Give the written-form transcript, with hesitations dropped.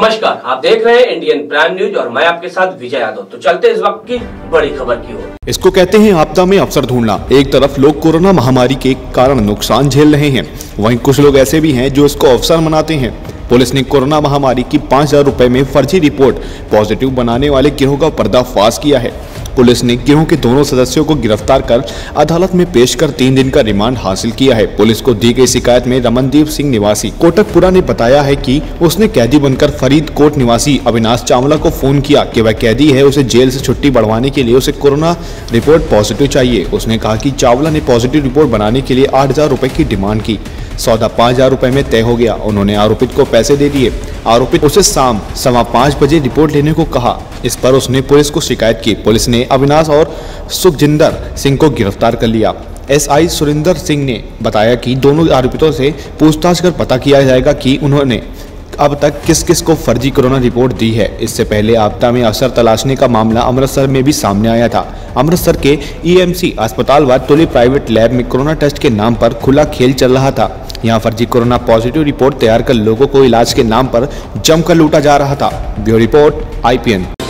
नमस्कार, आप देख रहे हैं इंडियन प्राइम न्यूज और मैं आपके साथ विजय यादव। तो चलते इस वक्त की बड़ी खबर की ओर। इसको कहते हैं आपदा में अवसर ढूंढना। एक तरफ लोग कोरोना महामारी के कारण नुकसान झेल रहे हैं, वहीं कुछ लोग ऐसे भी हैं जो इसको अवसर मनाते हैं। पुलिस ने कोरोना महामारी की 5,000 रुपए में फर्जी रिपोर्ट पॉजिटिव बनाने वाले गिरोह का पर्दाफाश किया है। पुलिस ने गिरोह के दोनों सदस्यों को गिरफ्तार कर अदालत में पेश कर 3 दिन का रिमांड हासिल किया है। पुलिस को दी गई शिकायत में रमनदीप सिंह निवासी कोटकपुरा ने बताया है कि उसने कैदी बनकर फरीदकोट निवासी अविनाश चावला को फोन किया कि वह कैदी है, उसे जेल से छुट्टी बढ़वाने के लिए उसे कोरोना रिपोर्ट पॉजिटिव चाहिए। उसने कहा कि चावला ने पॉजिटिव रिपोर्ट बनाने के लिए 8,000 रुपए की डिमांड की। सौदा 5,000 रुपए में तय हो गया। उन्होंने आरोपित को पैसे दे दिए। आरोपित उसे शाम 5:15 बजे रिपोर्ट लेने को कहा। इस पर उसने पुलिस को शिकायत की। पुलिस ने अविनाश और सुखजिंदर सिंह को गिरफ्तार कर लिया। एसआई सुरेंद्र सिंह ने बताया कि दोनों आरोपितों से पूछताछ कर पता किया जाएगा कि उन्होंने अब तक किस किस को फर्जी कोरोना रिपोर्ट दी है। इससे पहले आपदा में अवसर तलाशने का मामला अमृतसर में भी सामने आया था। अमृतसर के ईएमसी अस्पताल व तुली प्राइवेट लैब में कोरोना टेस्ट के नाम पर खुला खेल चल रहा था। यहाँ फर्जी कोरोना पॉजिटिव रिपोर्ट तैयार कर लोगों को इलाज के नाम पर जमकर लूटा जा रहा था। Bureau report IPN।